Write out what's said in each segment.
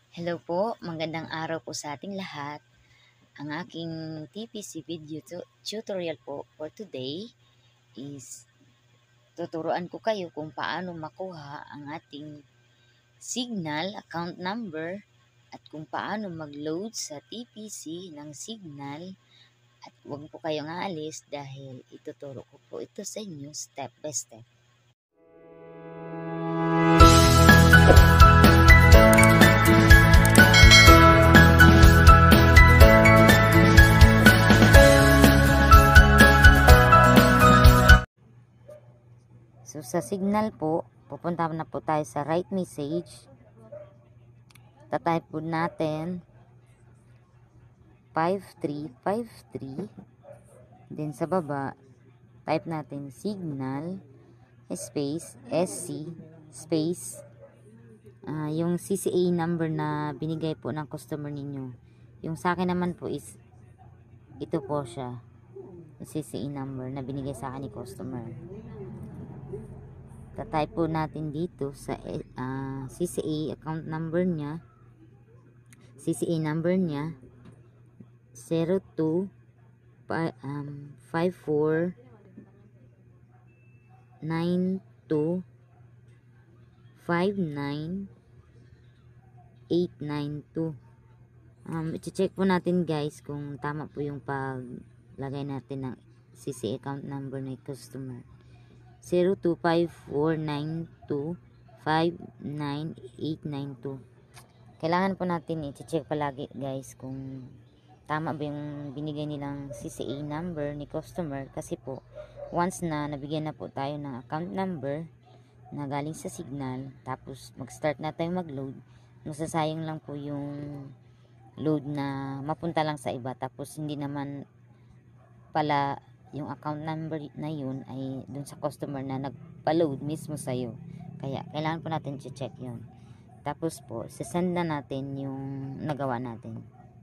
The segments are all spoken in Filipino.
Hello po, magandang araw po sa ating lahat. Ang aking TPC video tutorial po for today is tuturuan ko kayo kung paano makuha ang ating Signal account number at kung paano mag-load sa TPC ng Signal. At huwag po kayong aalis dahil ituturo ko po ito sa inyo step by step. So, sa Signal po, pupunta na po tayo sa write message. Tatype po natin 5353. Then sa baba, type natin Signal space SC space yung CCA number na binigay po ng customer ninyo. Yung sa akin naman po is ito po siya. Yung CCA number na binigay sa akin ni customer. Tatype po natin dito sa CCA account number niya. CCA number niya 02 54 92 59 892. I-check po natin guys kung tama po yung paglagay natin ng CCA account number ng customer. 025492598892. Kailangan po natin i-check palagi guys kung tama ba yung binigay nilang CCA number ni customer, kasi po once na nabigyan na po tayo ng account number na galing sa Signal, tapos mag-start na tayo mag-load, masasayang lang po yung load na mapunta lang sa iba, tapos hindi naman pala yung account number na yun ay dun sa customer na nagpa-load mismo sa'yo. Kaya kailangan po natin i-check yun. Tapos po, sisend na natin yung nagawa natin.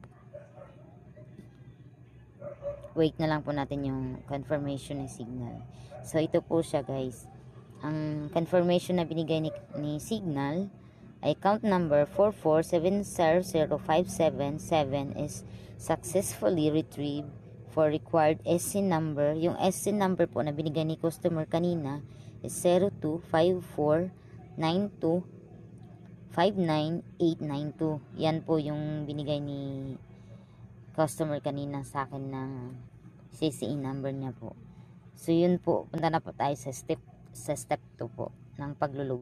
Wait na lang po natin yung confirmation ng Signal. So ito po siya guys. Ang confirmation na binigay ni Signal ay account number 447005777 is successfully retrieved for required SC number. Yung SC number po na binigay ni customer kanina is 025492598892. Yan po yung binigay ni customer kanina sa akin ng CCA number niya po. So yun po, punta na po tayo sa step 2 po ng paglo-load.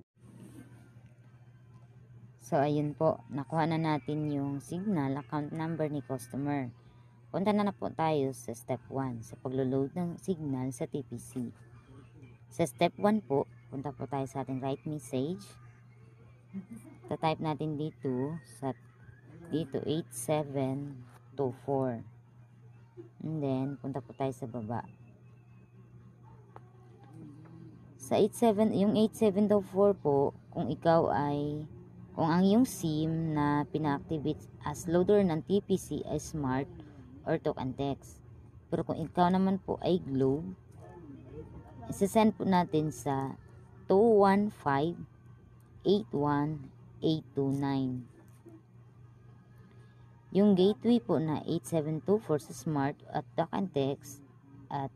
So ayun po, nakuha na natin yung Signal account number ni customer. Punta na po tayo sa step 1 sa paglo-load ng Signal sa TPC. Sa step 1 po, punta po tayo sa ating write message. Tatype natin dito 8724. And then punta po tayo sa baba. Sa yung 8724 po, kung ang iyong SIM na pina-activate as loader ng TPC ay Smart or Talk and Text. Pero kung ikaw naman po ay Globe, isasend po natin sa 215-81829. Yung gateway po na 8724 sa Smart at Talk and Text at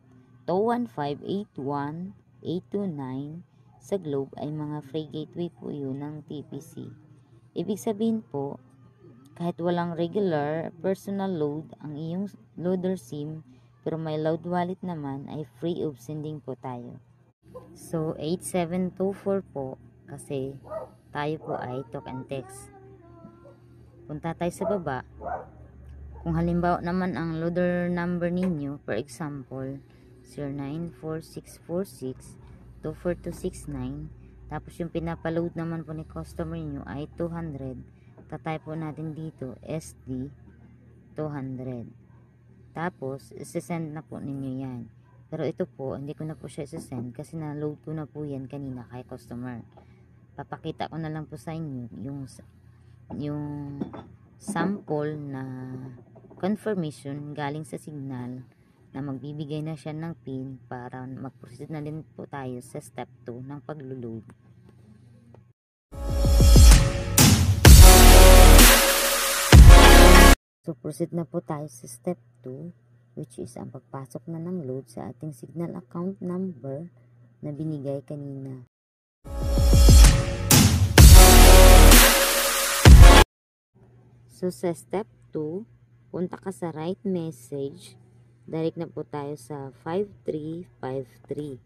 215-81829 sa Globe ay mga free gateway po yun ng TPC. Ibig sabihin po, kahit walang regular personal load ang iyong loader SIM, pero may load wallet naman, ay free of sending po tayo. So 8724 po, kasi tayo po ay Talk and Text. Punta tayo sa baba. Kung halimbawa naman ang loader number ninyo, for example 094646-24269, tapos yung pinapaload naman po ni customer niyo ay 200, tatype po natin dito SD 200. Tapos isesend na po ninyo yan. Pero ito po, hindi ko na po siya isesend kasi na-load ko na po yan kanina kay customer. Papakita ko na lang po sa inyo yung sample na confirmation galing sa Signal na magbibigay na siya ng PIN para mag-proceed na din po tayo sa step 2 ng paglo-load. proceed na po tayo sa step 2, which is ang pagpasok na ng load sa ating Signal account number na binigay kanina. So sa step 2, punta ka sa write message, direct na po tayo sa 5353.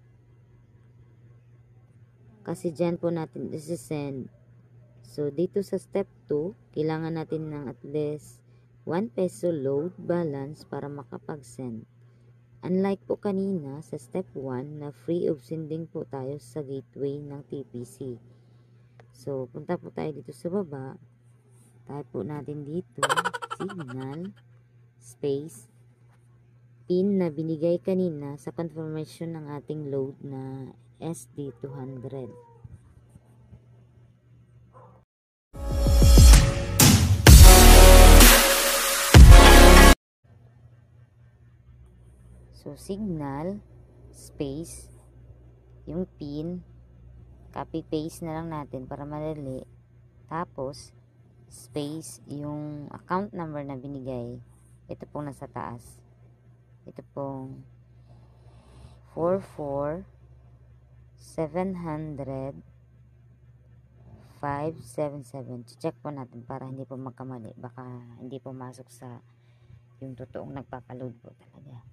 Kasi dyan po natin isi-send. So dito sa step 2, kailangan natin ng at least 1 peso load balance para makapag-send. Unlike po kanina sa step 1 na free of sending po tayo sa gateway ng TPC. So punta po tayo dito sa baba. Type po natin dito Signal space pin na binigay kanina sa confirmation ng ating load na SD200. So Signal space yung pin, copy paste na lang natin para madali. Tapos space yung account number na binigay, ito pong nasa taas, ito pong 44700-577. Check po natin para hindi po magkamali, baka hindi po masok sa yung totoong nagpapaload po talaga.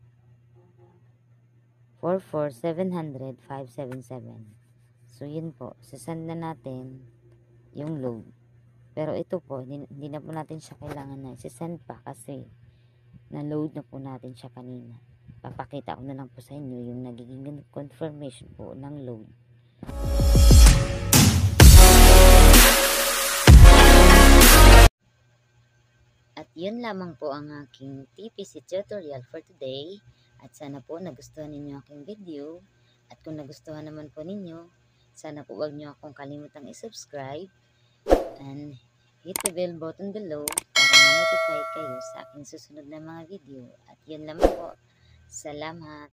44700-577. So yun po, sasend na natin yung load. Pero ito po, hindi na po natin siya kailangan na i-send pa kasi na-load na po natin siya kanina. Papakita ko na lang po sa inyo yung nagiging confirmation po ng load. At yun lamang po ang aking TPC tutorial for today. At sana po nagustuhan ninyo aking video. At kung nagustuhan naman po ninyo, sana po huwag nyo akong kalimutang i-subscribe and hit the bell button below para ma-notify kayo sa aking susunod na mga video. At yun lamang po. Salamat!